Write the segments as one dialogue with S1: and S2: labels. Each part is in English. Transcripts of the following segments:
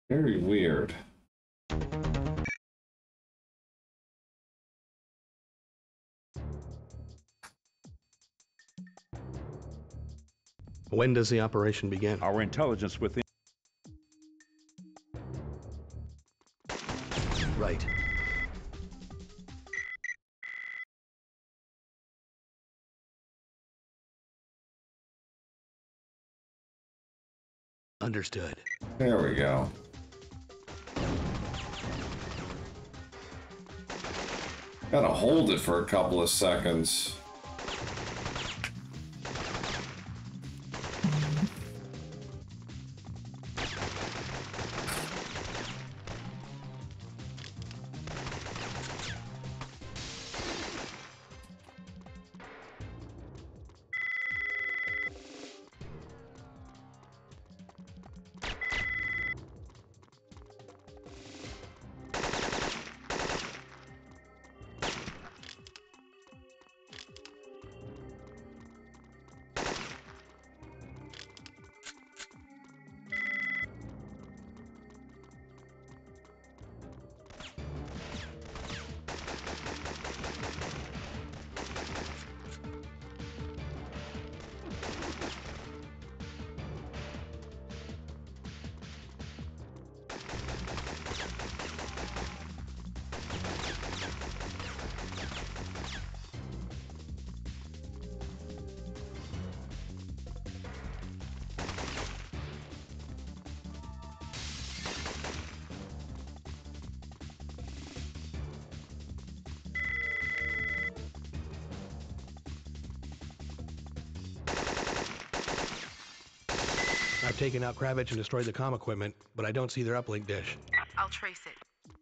S1: Very weird.
S2: When does the operation begin?
S3: Our intelligence within.
S2: Right. Understood.
S1: There we go. Gotta hold it for a couple of seconds.
S2: I've taken out Kravitch and destroyed the comm equipment, but I don't see their uplink dish.
S4: I'll trace it.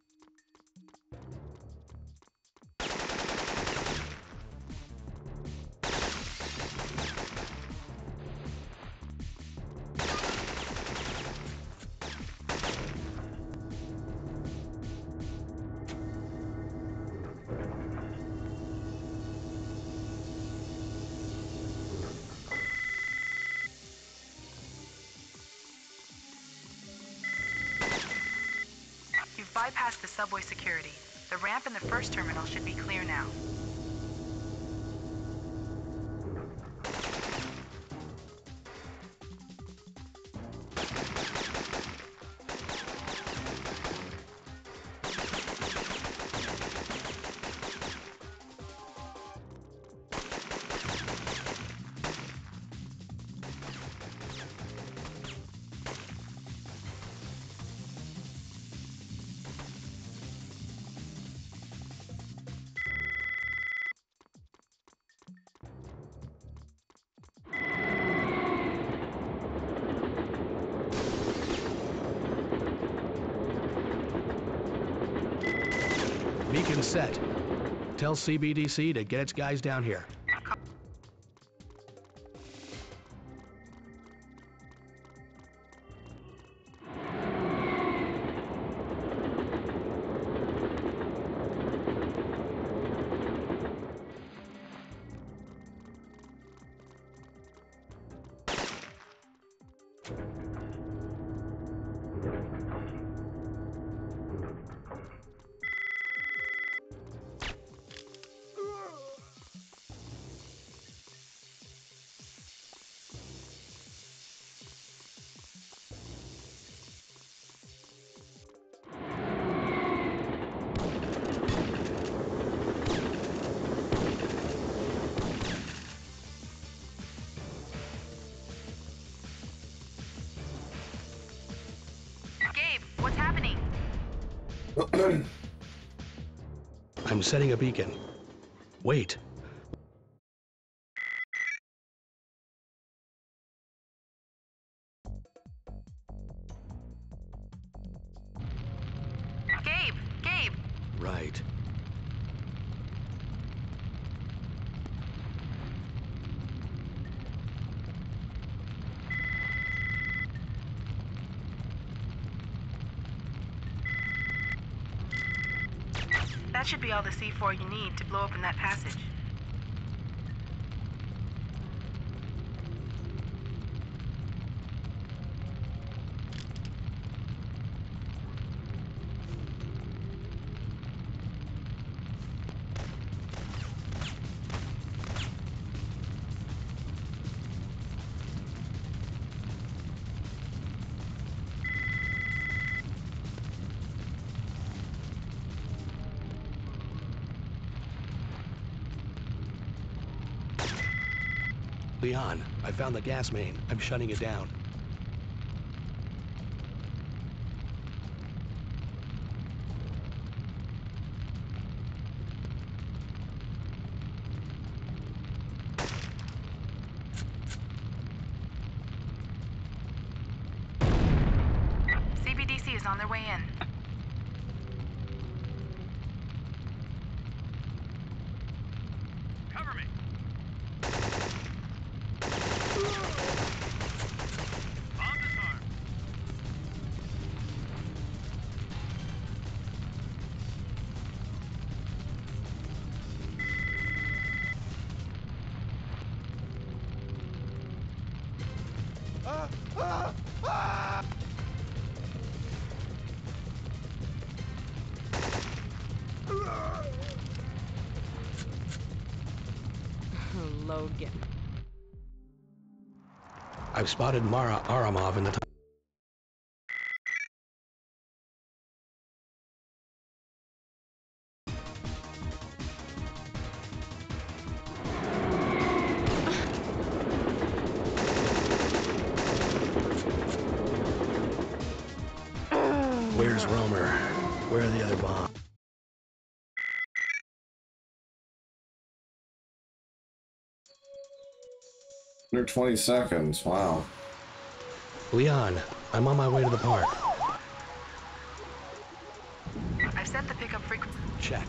S4: You've bypassed the subway security. The ramp in the first terminal should be clear now.
S2: Beacon set. Tell CBDC to get its guys down here.
S4: Gabe, what's happening?
S2: I'm setting a beacon. Wait.
S4: Gabe!
S2: Right.
S4: That should be all the C4 you need to blow open that passage.
S2: Leon, I found the gas main. I'm shutting it down.
S4: CBDC is on their way in.
S3: Cover me. Bomb disarmed.
S5: Logan.
S2: I've spotted Mara Aramov in the... 'Where's Romer? Where are the other bombs?
S1: 120 seconds. Wow.
S2: Leon, I'm on my way to the park.
S4: I've set the pickup frequency.
S2: Check.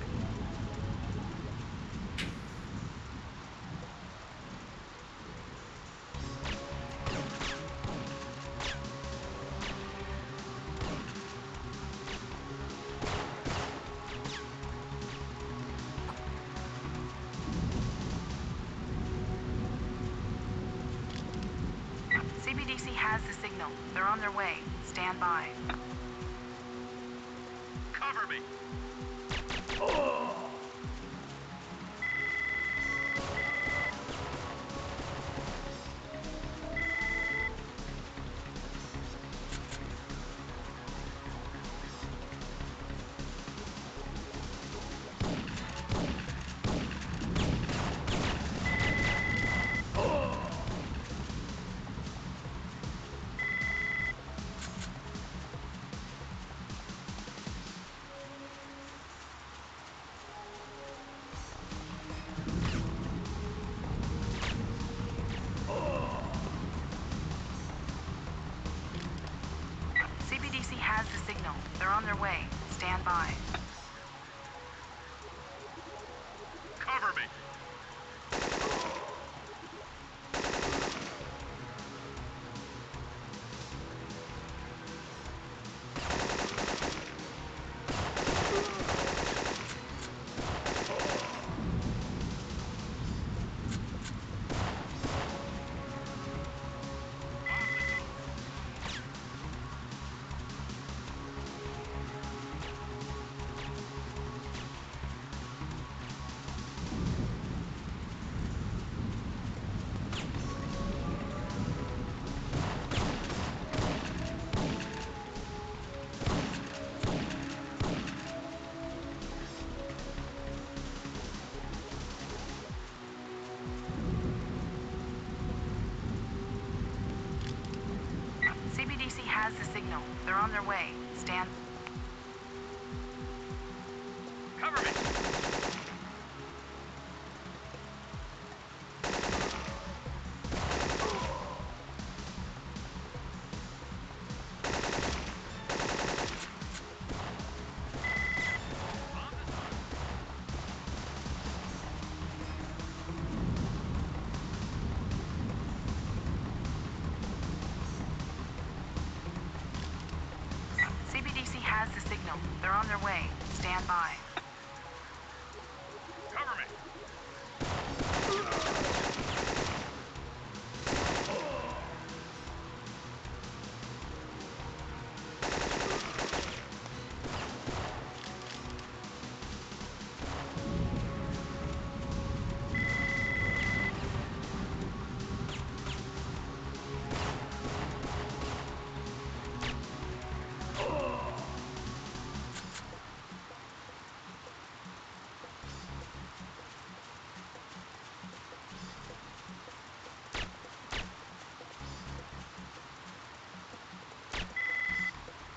S4: CBDC has the signal. They're on their way. Stand by.
S3: Cover me.
S4: CBDC has the signal. They're on their way. Stand by.
S3: Cover me.
S4: CBDC has the signal. They're on their way. Stand.
S3: Cover me.
S4: CBDC has the signal. They're on their way. Stand by.
S3: Cover me.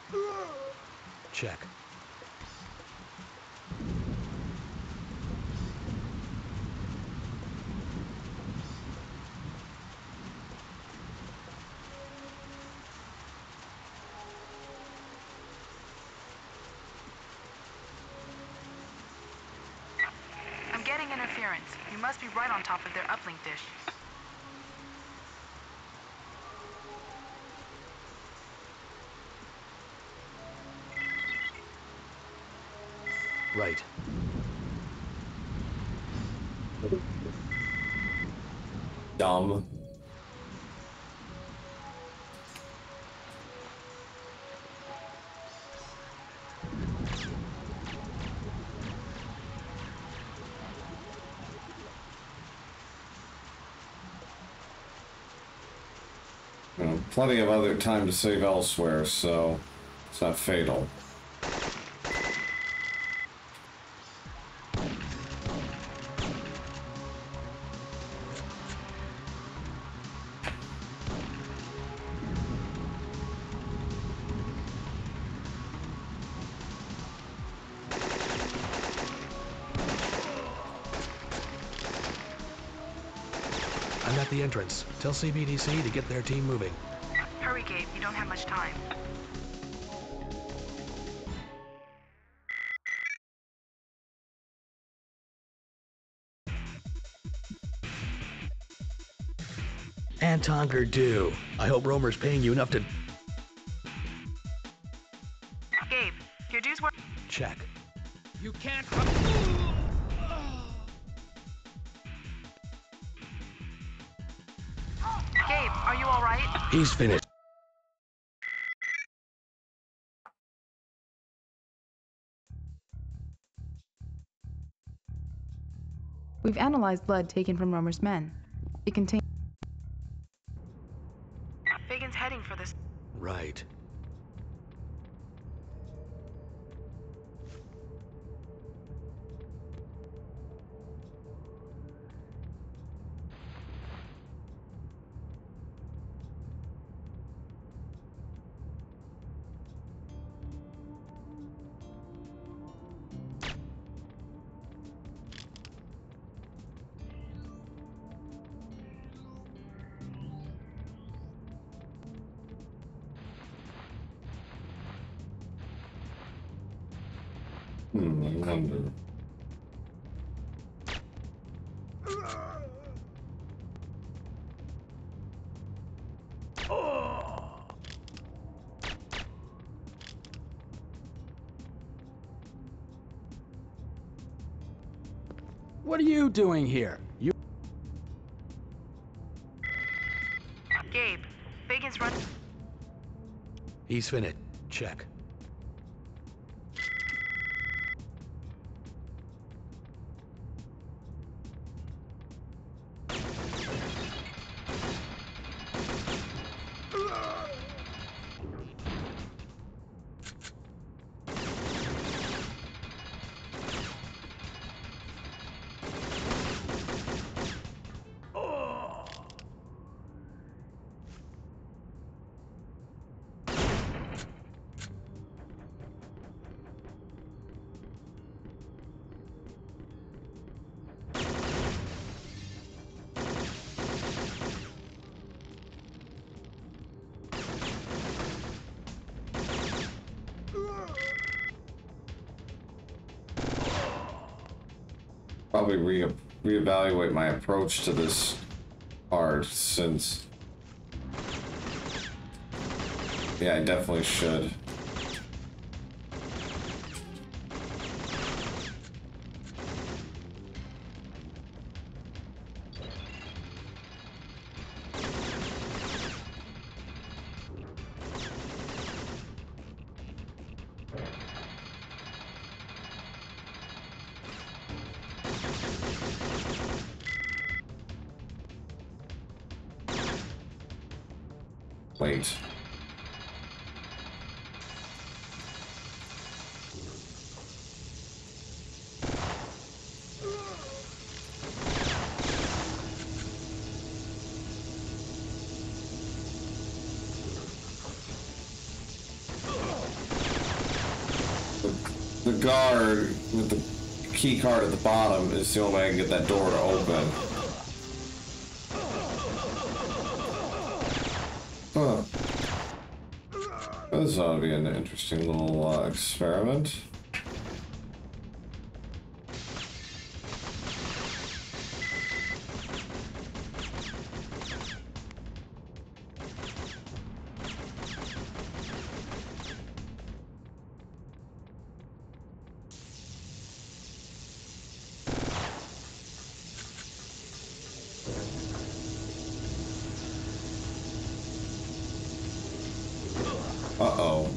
S2: Check.
S4: I'm getting interference. You must be right on top of their uplink dish.
S2: Right.
S1: Dumb. Plenty of other time to save elsewhere, so it's not fatal.
S2: I'm at the entrance. Tell CBDC to get their team moving.
S4: Hurry, Gabe. You don't have much time.
S2: Anton do. I hope Romer's paying you enough to...
S4: Gabe, your dues were...
S2: Check.
S6: You can't.
S4: Gabe, are you all right?
S2: He's finished.
S4: We've analyzed blood taken from Romer's men. It contains... Fagan's heading for this...
S2: Right.
S1: I wonder.
S6: What are you doing here? You.
S4: Gabe, Fagan's run...
S2: He's finished. Check.
S1: Probably reevaluate my approach to this part, since... Yeah, I definitely should. Wait. the guard with the key card at the bottom is the only way I can get that door to open. Huh. This ought to be an interesting little experiment. Uh-oh.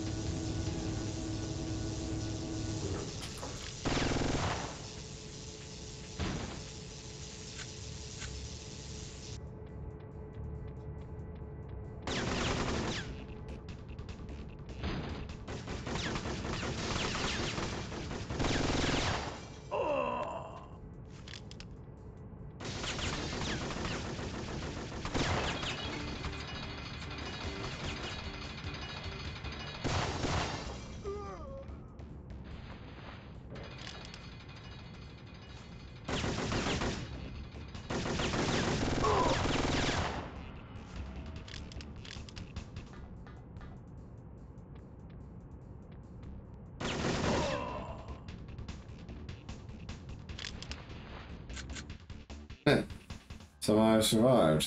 S1: Somehow I survived.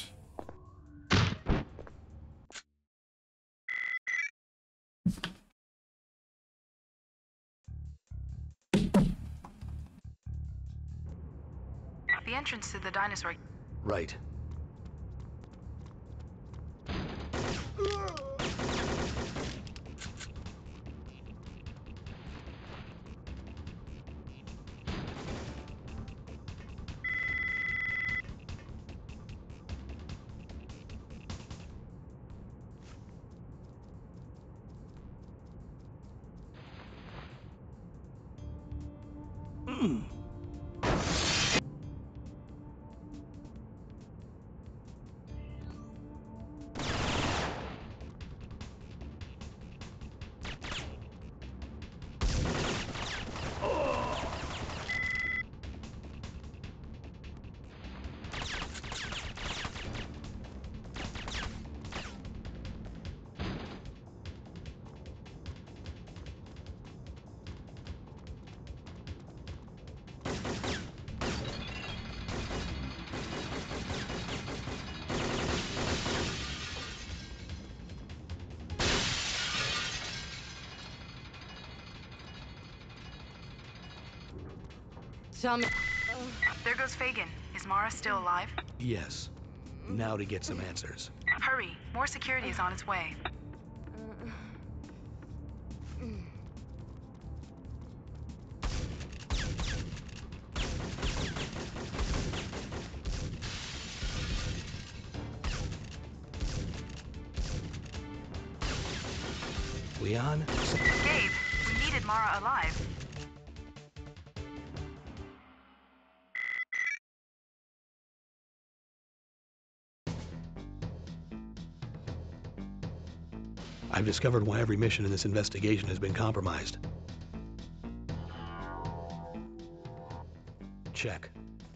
S4: The entrance to the dinosaur.
S2: Right.
S5: Tell me.
S4: There goes Fagin. Is Mara still alive?
S2: Yes. Now to get some answers.
S4: Hurry. More security is on its way.
S2: Leon?
S4: Gabe, we needed Mara alive.
S2: I've discovered why every mission in this investigation has been compromised. Check.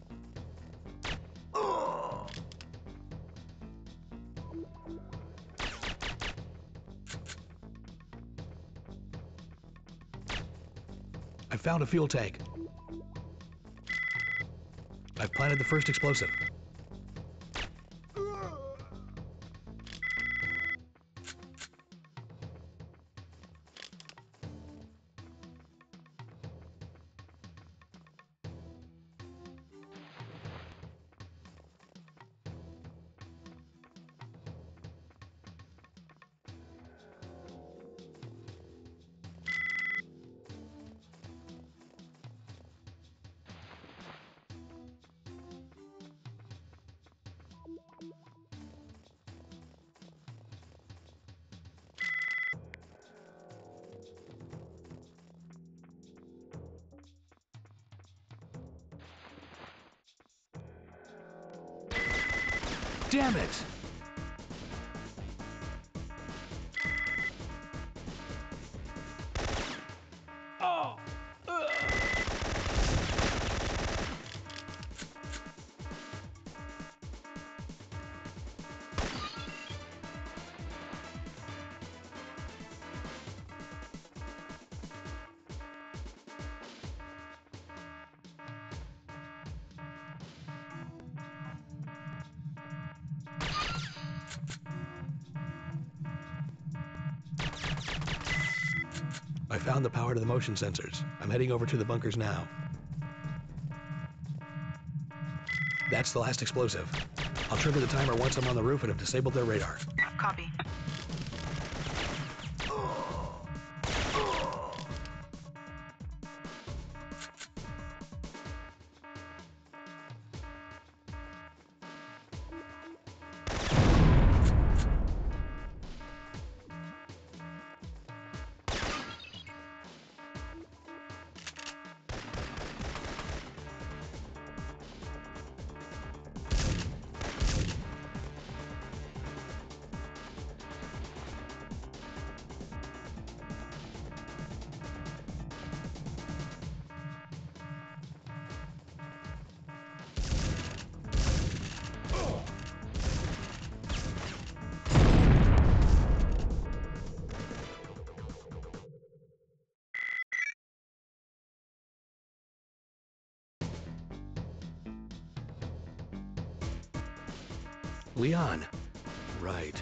S2: I found a fuel tank. I've planted the first explosive. Damn it! Oh! I found the power to the motion sensors. I'm heading over to the bunkers now. That's the last explosive. I'll trigger the timer once I'm on the roof and have disabled their radar.
S4: Copy.
S2: Leon. Right.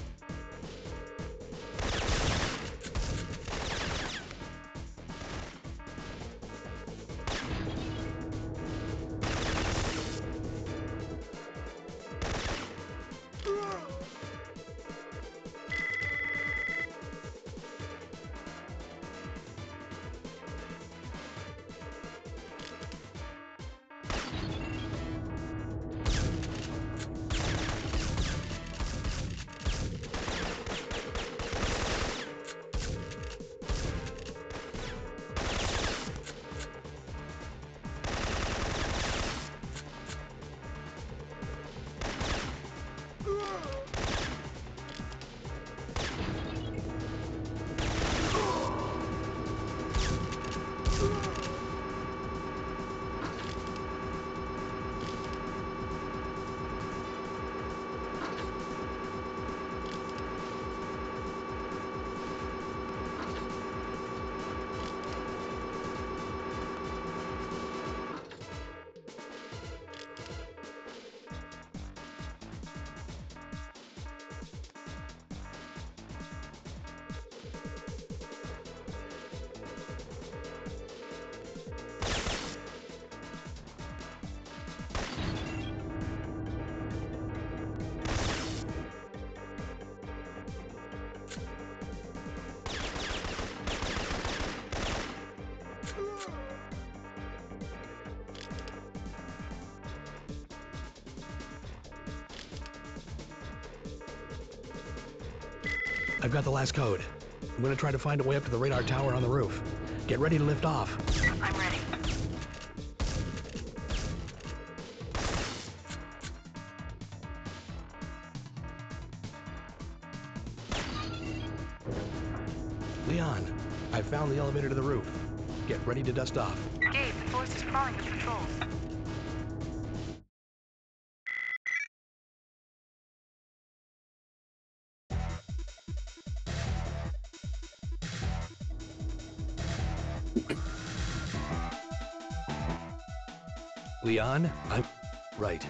S2: I've got the last code. I'm gonna try to find a way up to the radar tower on the roof. Get ready to lift off.
S4: I'm ready.
S2: Leon, I found the elevator to the roof. Get ready to dust off.
S4: Gabe, the force is crawling with patrols.
S2: Leon, I'm... Right.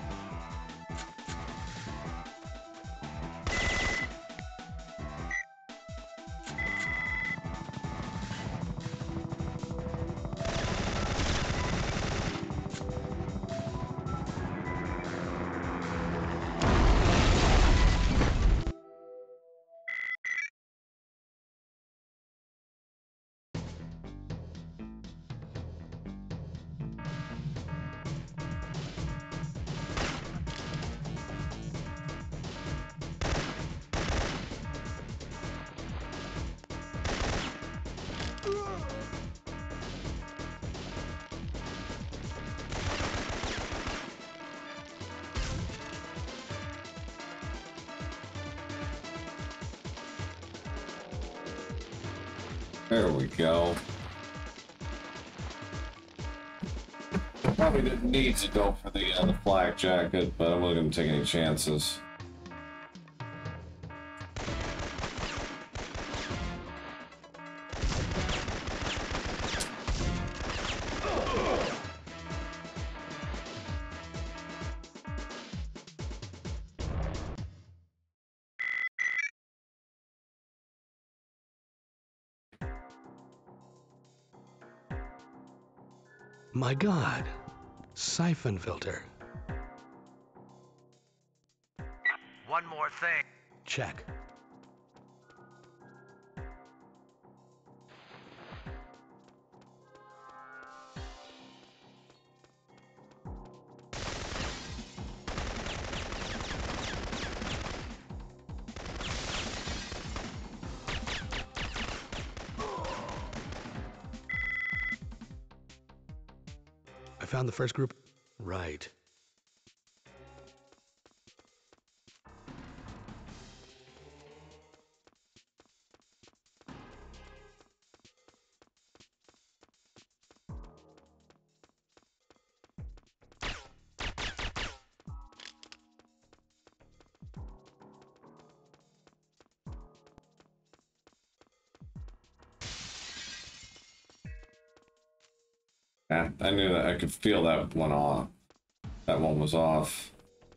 S1: There we go. Probably didn't need to go for the flak jacket, but I'm not going to take any chances.
S2: My God. Syphon filter.
S3: One more thing.
S2: Check. I found the first group. Right.
S1: Yeah, I knew that. I could feel that one off. That one was off.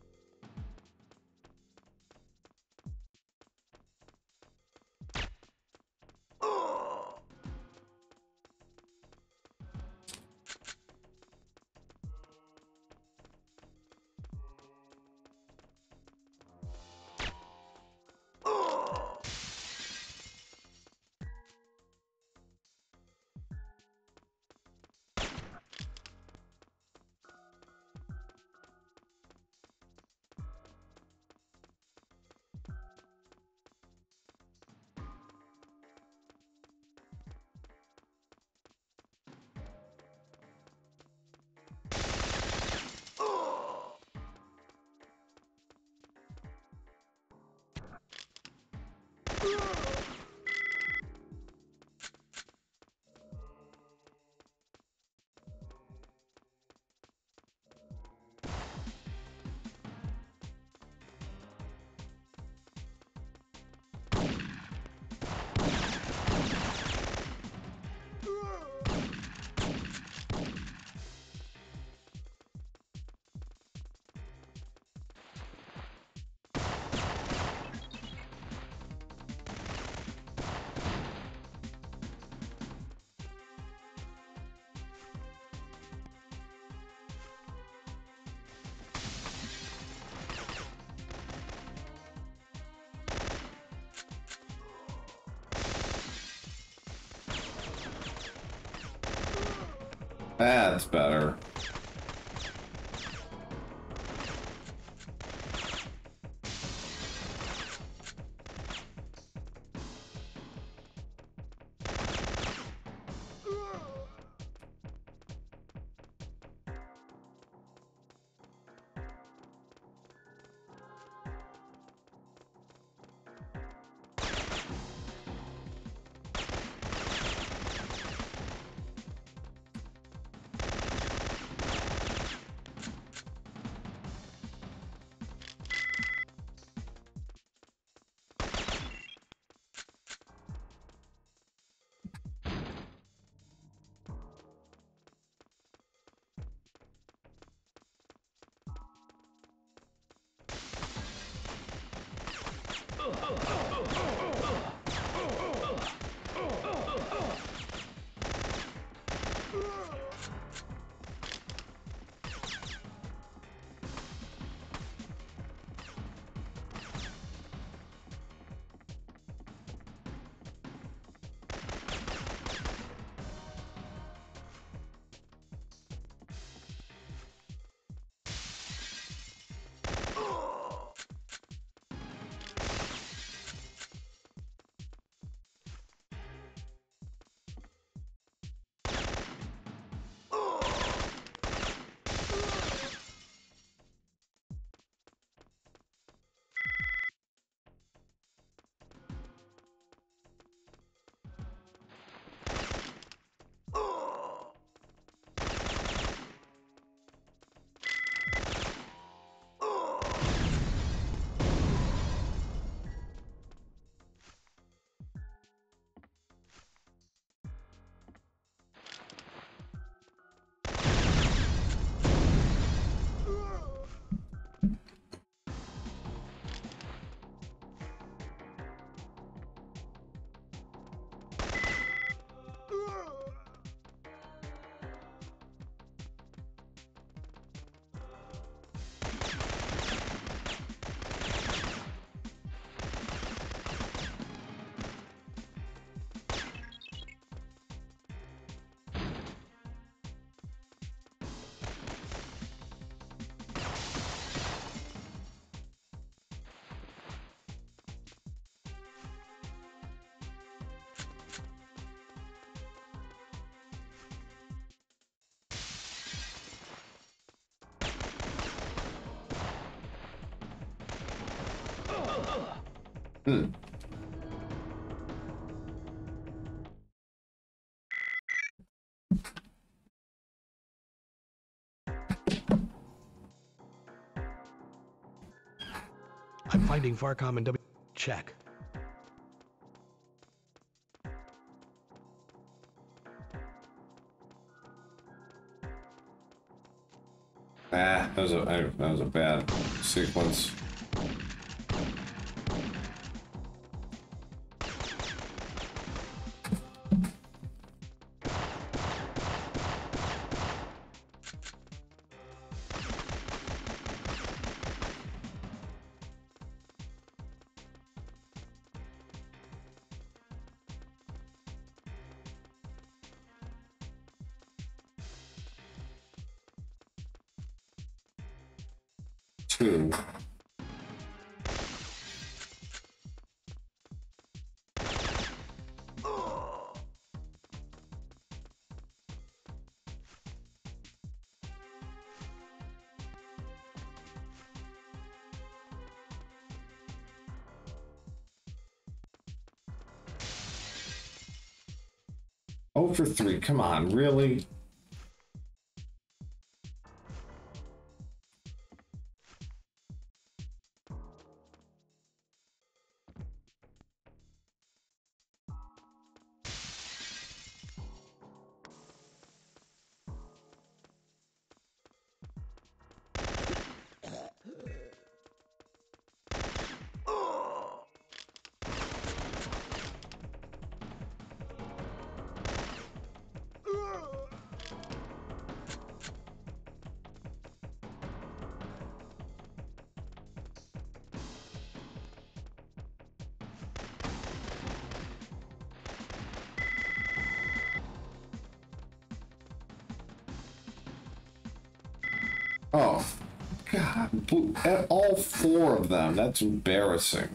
S1: That's better. Hmm.
S2: I'm finding Farcom and W. Check.
S1: Ah, that was a bad sequence. Two. Oh for 3, come on, really? Oh, God, all 4 of them, that's embarrassing.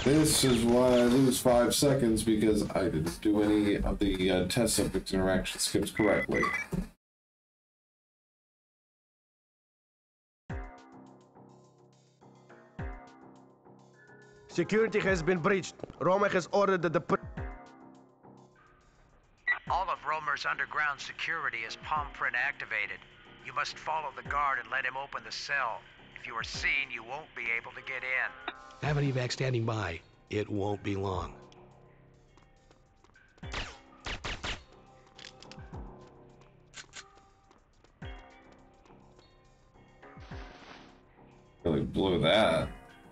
S1: This is why I lose 5 seconds, because I didn't do any of the test subject interaction skips correctly.
S7: Security has been breached. Roma has ordered that the...
S3: All of Romer's underground security is palm print activated. You must follow the guard and let him open the cell. If you are seen, you won't be able to get in.
S2: Have an evac standing by. It won't be long.
S1: Really blew that.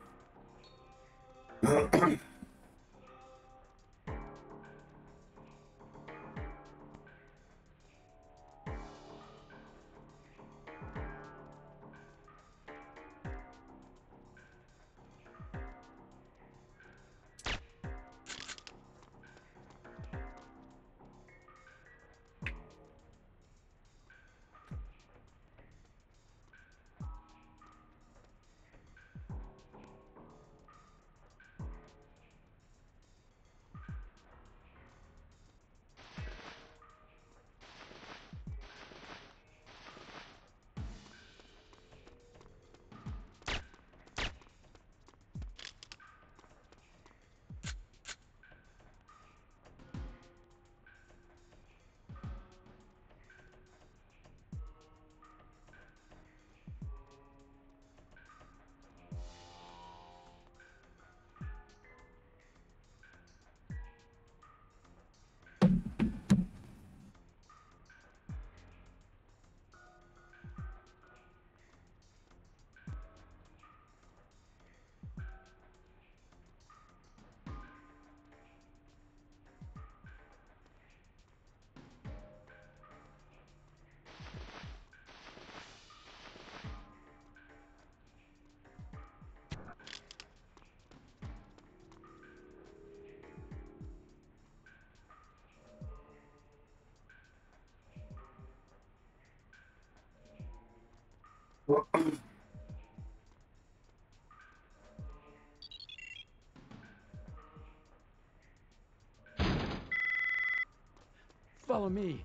S6: Follow me.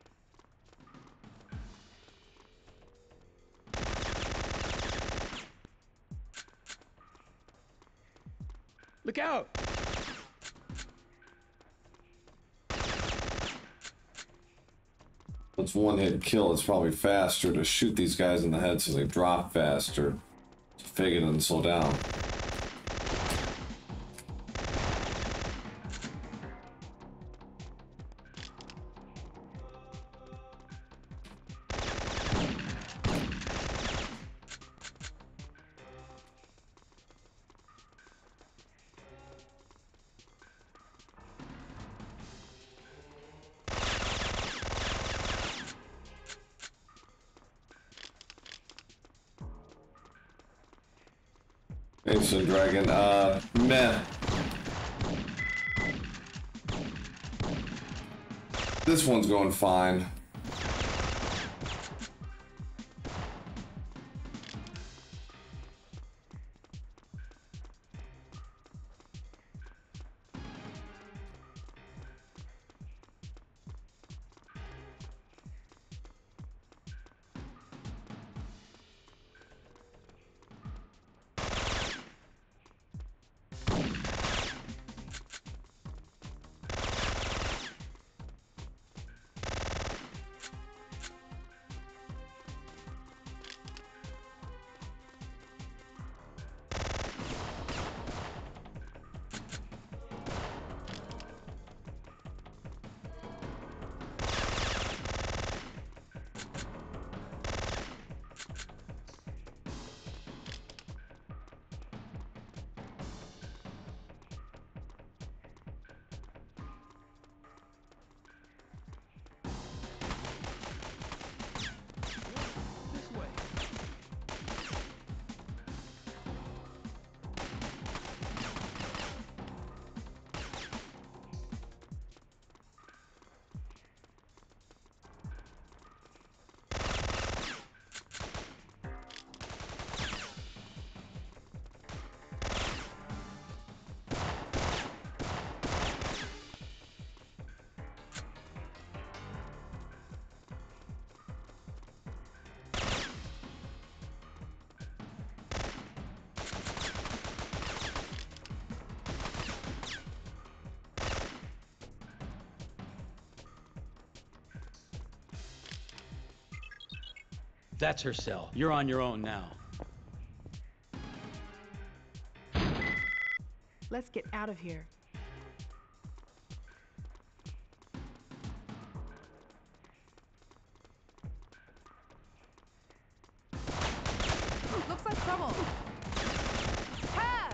S6: Look out!
S1: It's one hit kill. It's probably faster to shoot these guys in the head so they drop faster. So Figure doesn't slow down. Ancient Dragon, meh. This one's going fine.
S6: That's her cell. You're on your own now.
S4: Let's get out of here.
S8: Looks like trouble. Ha!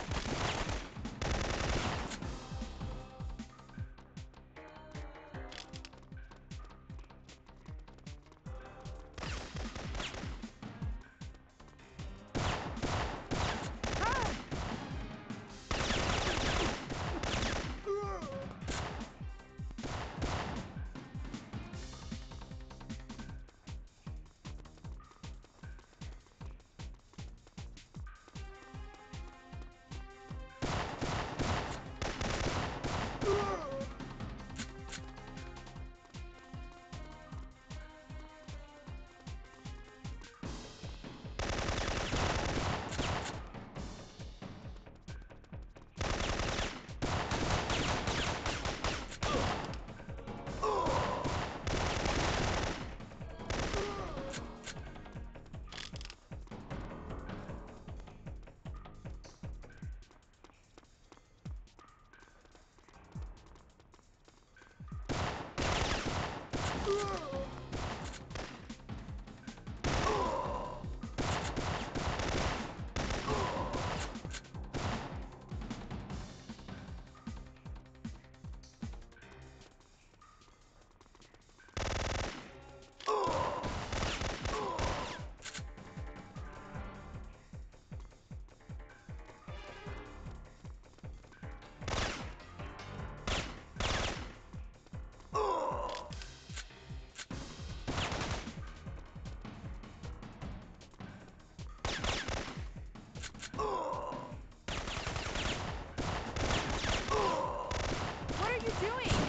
S8: What are you doing?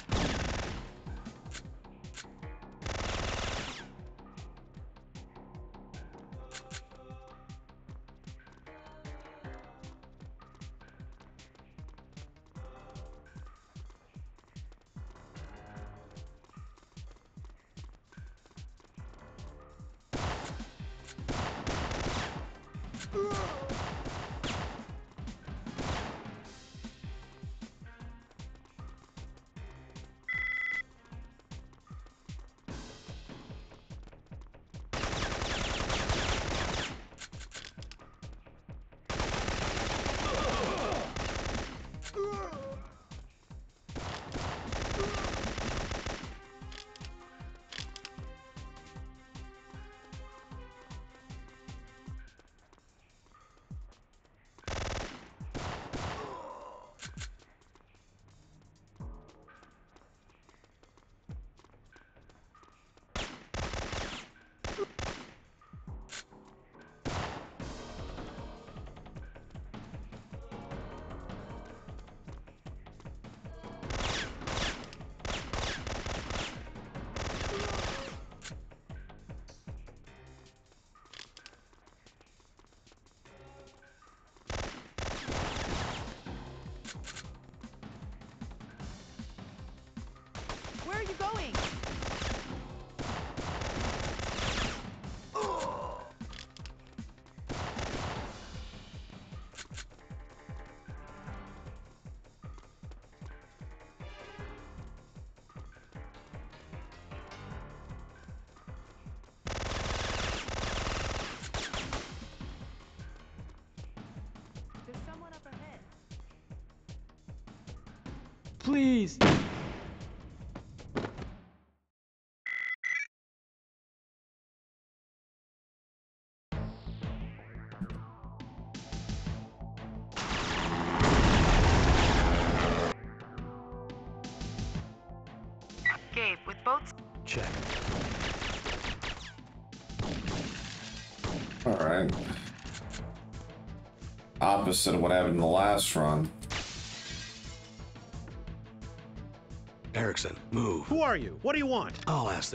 S8: Where are you going? There's someone up ahead.
S6: Please!
S4: Gabe, with boats.
S2: Check.
S1: Alright. Opposite of what happened in the last run.
S2: Erickson, move.
S7: Who are you? What do you want?
S2: I'll ask the...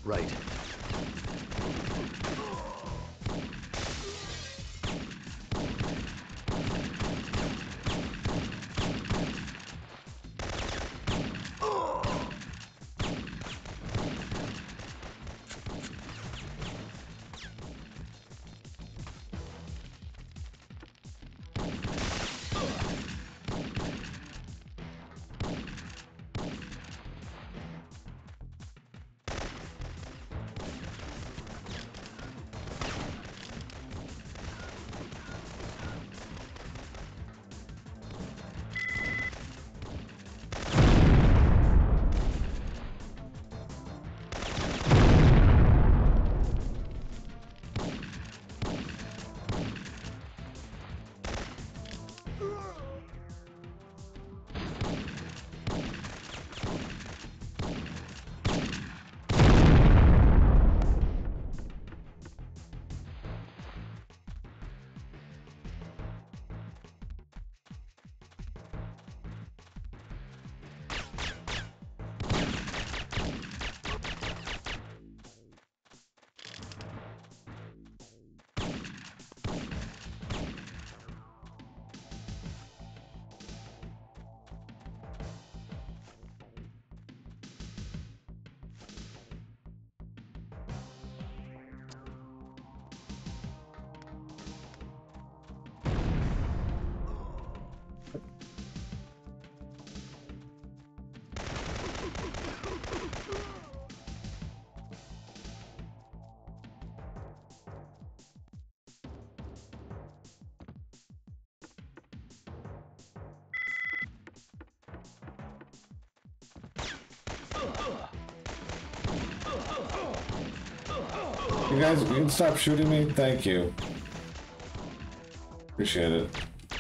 S2: Right.
S1: You guys, you can stop shooting me? Thank you. Appreciate it.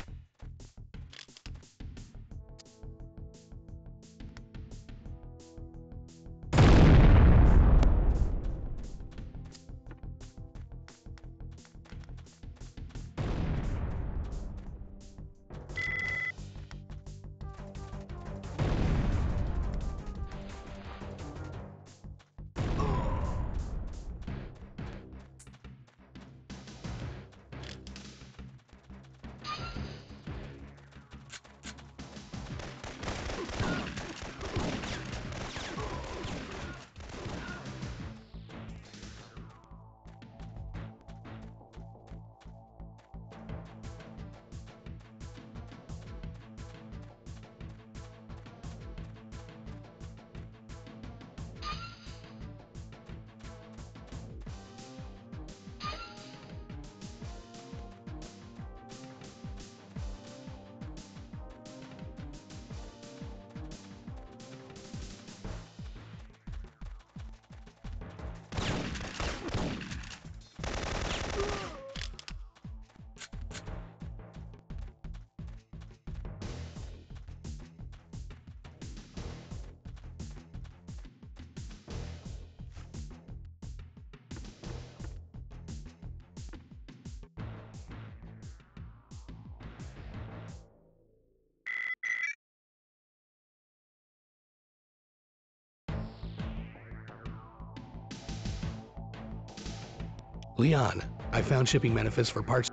S2: Leon, I found shipping manifests for parts.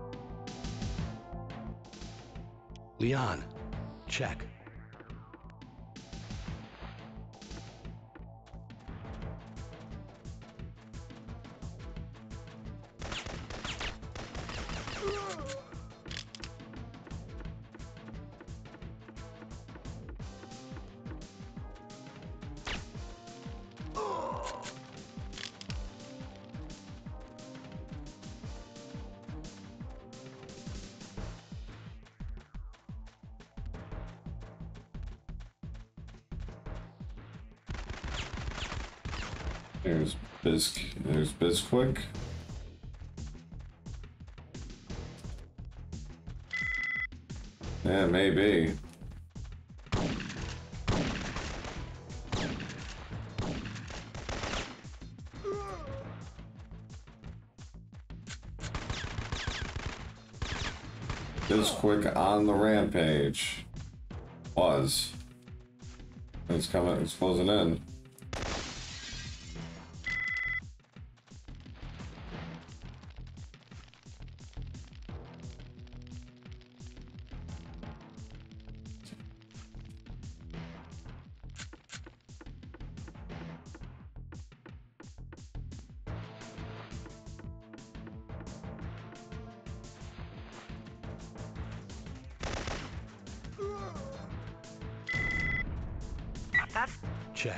S2: Leon, check.
S1: There's Bizquick. Yeah, maybe. Bizquick on the rampage. Was. It's coming, it's closing in.
S2: check.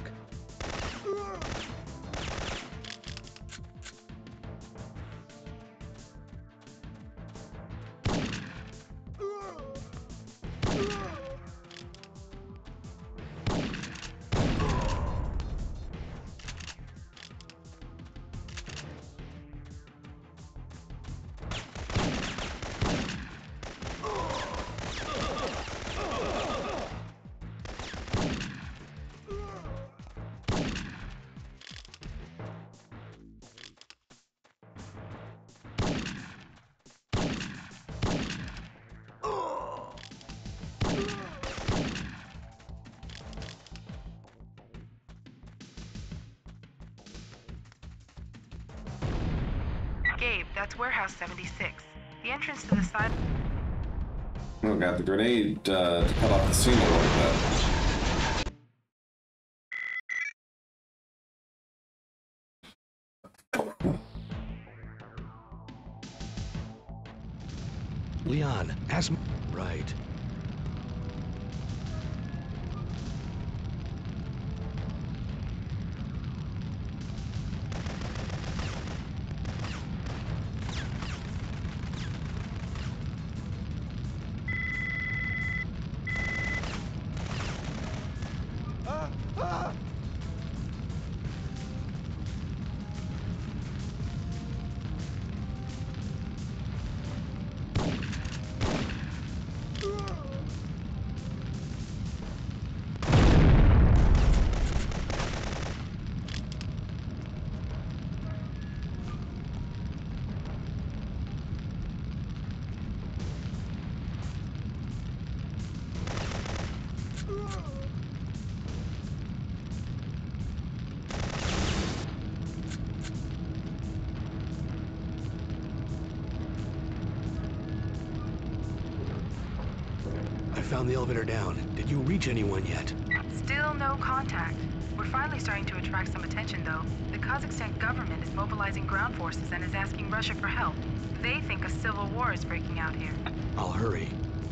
S4: Gabe, that's Warehouse 76. The entrance to the side.
S1: Oh, got the grenade to cut off the scene a little bit.
S2: Leon, ask me. Right. I found the elevator down. Did you reach anyone yet?
S4: Still no contact. We're finally starting to attract some attention, though. The Kazakhstan government is mobilizing ground forces and is asking Russia for help. They think a civil war is breaking out here.
S2: I'll hurry.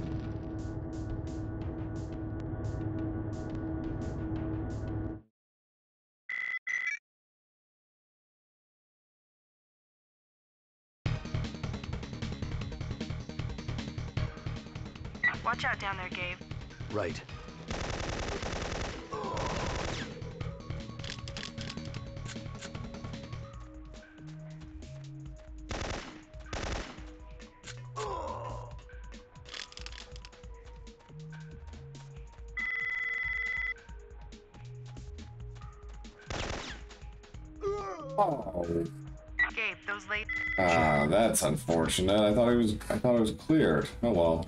S4: Watch out down there, Gabe.
S2: Right.
S1: Oh.
S4: Gabe, those late.
S1: Ah, that's unfortunate. I thought it was cleared. Oh well.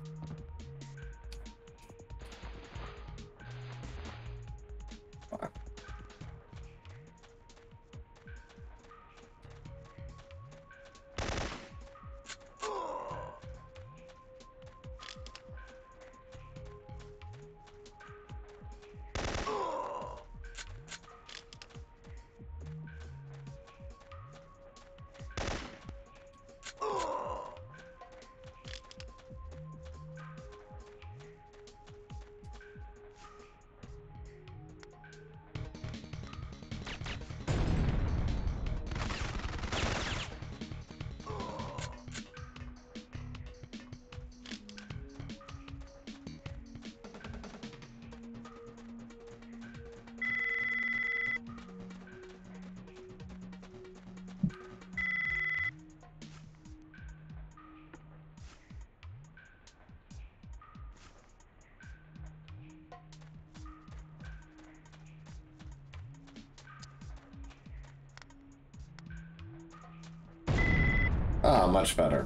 S1: Ah, much better.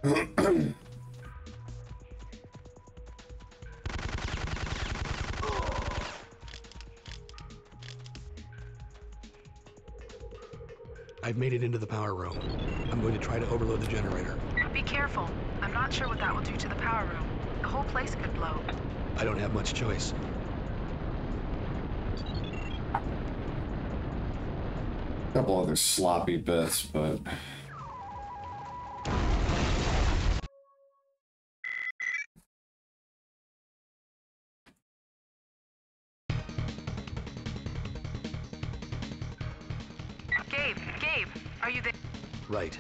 S2: I've made it into the power room. I'm going to try to overload the generator.
S4: Be careful. I'm not sure what that will do to the power room. The whole place could blow.
S2: I don't have much choice.
S1: Couple other sloppy bits, but
S4: Gabe, are you there?
S2: Right.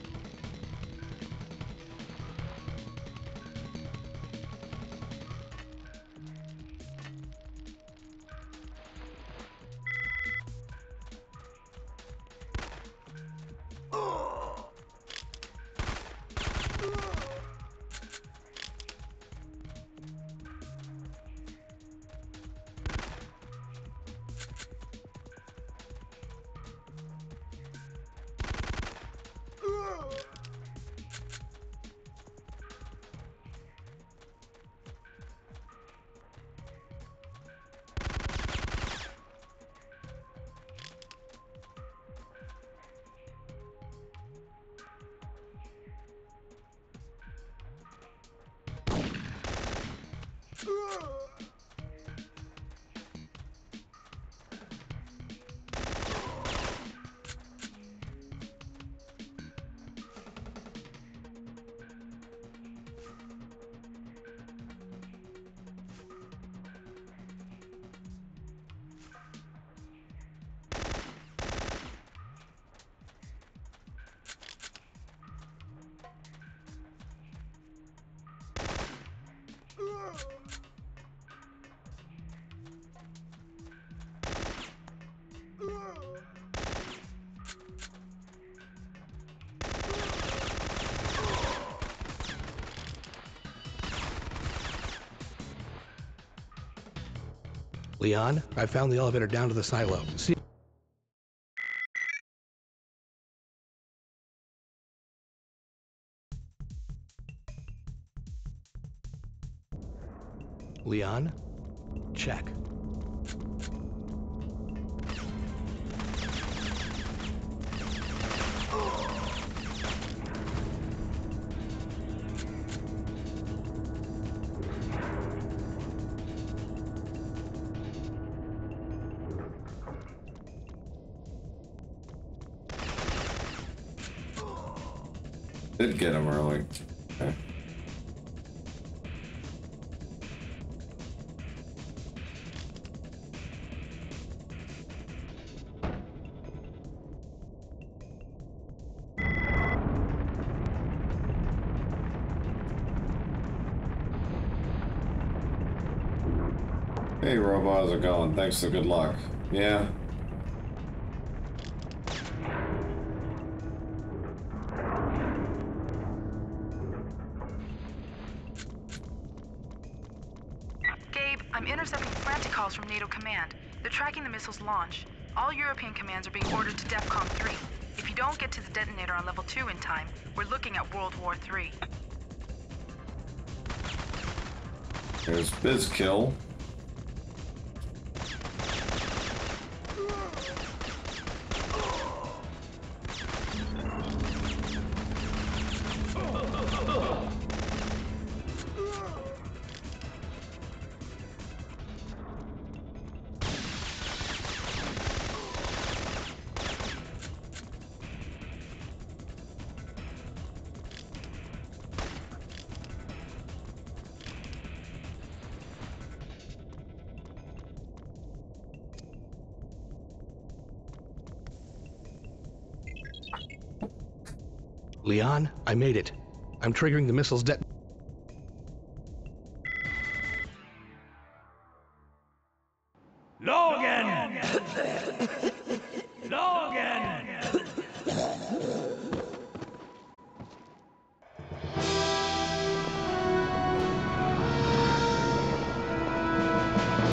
S2: Leon, I found the elevator down to the silo. See. Leon? Check.
S1: did get him early. Okay. Hey, Robo, how's it going? Thanks for good luck. Yeah.
S4: Gabe, I'm intercepting frantic calls from NATO command. They're tracking the missile's launch. All European commands are being ordered to DEFCON 3. If you don't get to the detonator on level 2 in time, we're looking at World War III.
S1: There's Bizkill.
S2: Leon, I made it. I'm triggering the missile's
S6: Logan! Logan!